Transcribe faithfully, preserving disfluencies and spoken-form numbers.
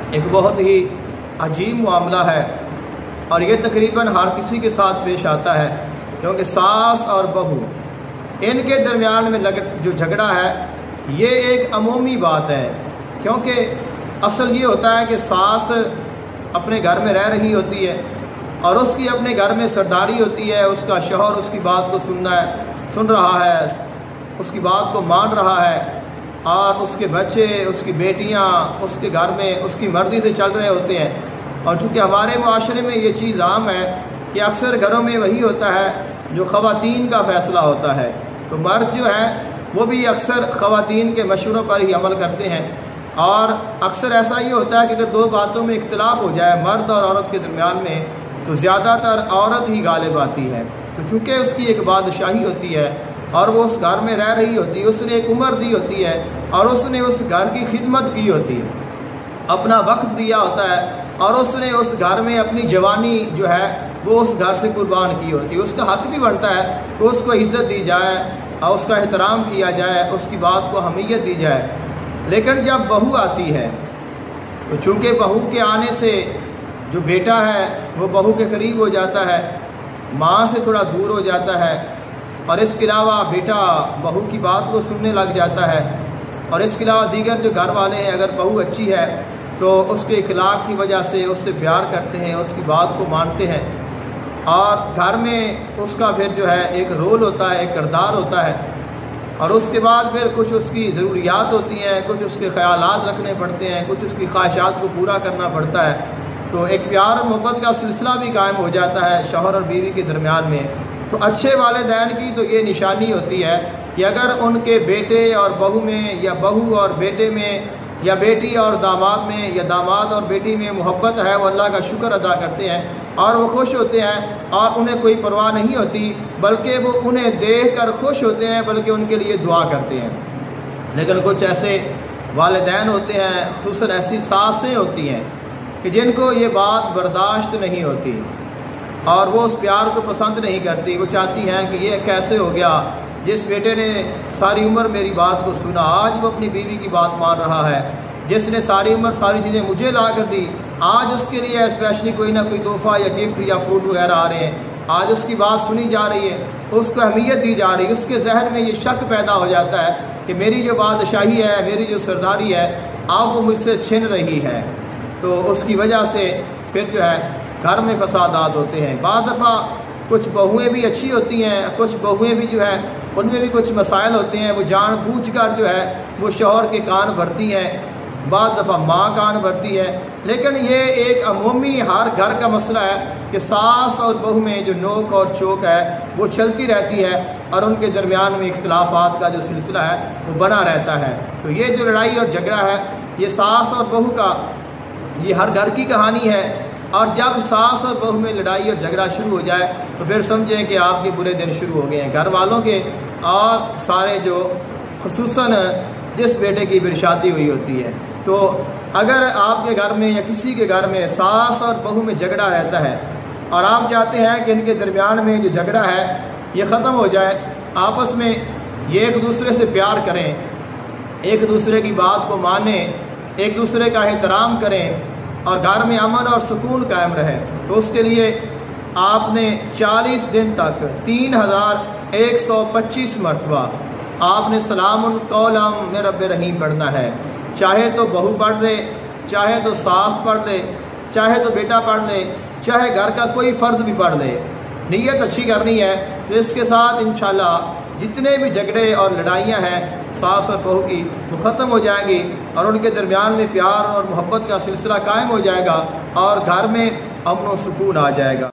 ایک بہت ہی عجیب معاملہ ہے اور یہ تقریباً ہر کسی کے ساتھ پیش آتا ہے، کیونکہ ساس اور بہو ان کے درمیان میں لگ جو جھگڑا ہے یہ ایک عمومی بات ہے، کیونکہ اصل یہ ہوتا ہے کہ ساس اپنے گھر میں رہ رہی ہوتی ہے اور اس کی اپنے گھر میں سرداری ہوتی ہے، اس کا شوہر اس کی بات کو سننا ہے سن رہا ہے اس کی بات کو مان رہا ہے، اور اس کے بچے اس کی بیٹیاں اس کے گھر میں اس کی مرضی سے چل رہے ہوتے ہیں۔ اور چونکہ ہمارے معاشرے میں یہ چیز عام ہے کہ اکثر گھروں میں وہی ہوتا ہے جو خواتین کا فیصلہ ہوتا ہے، تو مرد جو ہے وہ بھی اکثر خواتین کے مشوروں پر ہی عمل کرتے ہیں، اور اکثر ایسا ہی ہوتا ہے کہ اگر دو باتوں میں اختلاف ہو جائے مرد اور عورت کے درمیان میں تو زیادہ تر عورت ہی غالب آتی ہے۔ تو چونکہ اس کی ایک بادشاہی ہوتی ہے اور وہ اس گھر میں رہ رہی ہوتی ہے، اس نے ایک عمر دی ہوتی ہے اور اس نے اس گھر کی خدمت کی ہوتی ہے، اپنا وقت دیا ہوتا ہے، اور اس نے اس گھر میں اپنی جوانی جو ہے وہ اس گھر سے قربان کی ہوتی ہے۔ اس کا حق بھی بنتا ہے کہ اس کو عزت دی جائے اور اس کا احترام کیا جائے، اس کی بات کو اہمیت دی جائے۔ لیکن جب بہو آتی ہے تو چونکہ بہو کے آنے سے جو بیٹا ہے وہ بہو کے قریب ہو جاتا ہے، ماں سے تھوڑا دور ہو جاتا ہے، اور اس کے علاوہ بیٹا بہو کی بات کو سننے لگ جاتا ہے، اور اس کے علاوہ دیگر جو گھر والے ہیں اگر بہو اچھی ہے تو اس کے اخلاق کی وجہ سے اس سے پیار کرتے ہیں، اس کی بات کو مانتے ہیں، اور گھر میں اس کا پھر جو ہے ایک رول ہوتا ہے، ایک کردار ہوتا ہے، اور اس کے بعد پھر کچھ اس کی ضروریات ہوتی ہیں، کچھ اس کے خیالات رکھنے پڑتے ہیں، کچھ اس کی خواہشات کو پورا کرنا پڑتا ہے، تو ایک پیار اور محبت کا سلسلہ بھی قائم ہو جاتا ہے شوہر اور بیوی کے درمیان میں۔ تو اچھے والدین کی تو یہ نشانی ہوتی ہے کہ اگر ان کے بیٹے اور بہو میں یا بہو اور بیٹے میں یا بیٹی اور داماد میں یا داماد اور بیٹی میں محبت ہے، وہ اللہ کا شکر ادا کرتے ہیں اور وہ خوش ہوتے ہیں، اور انہیں کوئی پرواہ نہیں ہوتی بلکہ وہ انہیں دیکھ کر خوش ہوتے ہیں، بلکہ ان کے لیے دعا کرتے ہیں۔ لیکن کچھ ایسے والدین ہوتے ہیں، خصوصاً ایسی ساسیں ہوتی ہیں کہ جن کو یہ بات برداشت نہیں ہوتی اور وہ اس پیار کو پسند نہیں کرتی، وہ چاہتی ہیں کہ یہ کیسے ہو گیا، جس بیٹے نے ساری عمر میری بات کو سنا آج وہ اپنی بیوی کی بات مان رہا ہے، جس نے ساری عمر ساری چیزیں مجھے لا کر دی آج اس کے لیے اسپیشلی کوئی نہ کوئی تحفہ یا گفٹ یا فروٹ وغیرہ آ رہے ہیں، آج اس کی بات سنی جا رہی ہے، اس کو اہمیت دی جا رہی ہے، اس کے ذہن میں یہ شک پیدا ہو جاتا ہے کہ میری جو بادشاہی ہے، میری جو سرداری ہے اب وہ مجھ سے چھن رہی ہے، تو اس کی وجہ سے پھر جو ہے گھر میں فسادات ہوتے ہیں۔ بعض دفعہ کچھ بہویں بھی اچھی ہوتی ہیں، کچھ بہویں بھی جو ہے ان میں بھی کچھ مسائل ہوتے ہیں، وہ جان بوجھ کر جو ہے وہ شوہر کے کان بھرتی ہیں، بعض دفعہ ماں کان بھرتی ہے، لیکن یہ ایک عمومی ہر گھر کا مسئلہ ہے کہ ساس اور بہو میں جو نوک اور چوک ہے وہ چلتی رہتی ہے، اور ان کے درمیان میں اختلافات کا جو سلسلہ ہے وہ بنا رہتا ہے۔ تو یہ جو لڑائی اور جھگڑا ہے یہ ساس اور بہو کا یہ ہر گھر کی کہانی ہے، اور جب ساس اور بہو میں لڑائی اور جھگڑا شروع ہو جائے تو پھر سمجھیں کہ آپ کے برے دن شروع ہو گئے ہیں، گھر والوں کے اور سارے جو خصوصاً جس بیٹے کی پھر شادی ہوئی ہوتی ہے۔ تو اگر آپ کے گھر میں یا کسی کے گھر میں ساس اور بہو میں جھگڑا رہتا ہے اور آپ چاہتے ہیں کہ ان کے درمیان میں جو جھگڑا ہے یہ ختم ہو جائے، آپس میں یہ ایک دوسرے سے پیار کریں، ایک دوسرے کی بات کو مانیں، ایک دوسرے کا احترام کریں اور گھر میں امن اور سکون قائم رہے، تو اس کے لیے آپ نے چالیس دن تک تین ہزار ایک سو پچیس مرتبہ آپ نے سلام قولا من رب رحیم پڑھنا ہے، چاہے تو بہو پڑھ لے، چاہے تو ساس پڑھ لے، چاہے تو بیٹا پڑھ لے، چاہے گھر کا کوئی فرد بھی پڑھ لے، نیت اچھی کرنی ہے، تو اس کے ساتھ انشاءاللہ جتنے بھی جھگڑے اور لڑائیاں ہیں ساس اور بہو کی وہ ختم ہو جائیں گی، اور ان کے درمیان میں پیار اور محبت کا سلسلہ قائم ہو جائے گا، اور گھر میں امن و سکون آ جائے گا۔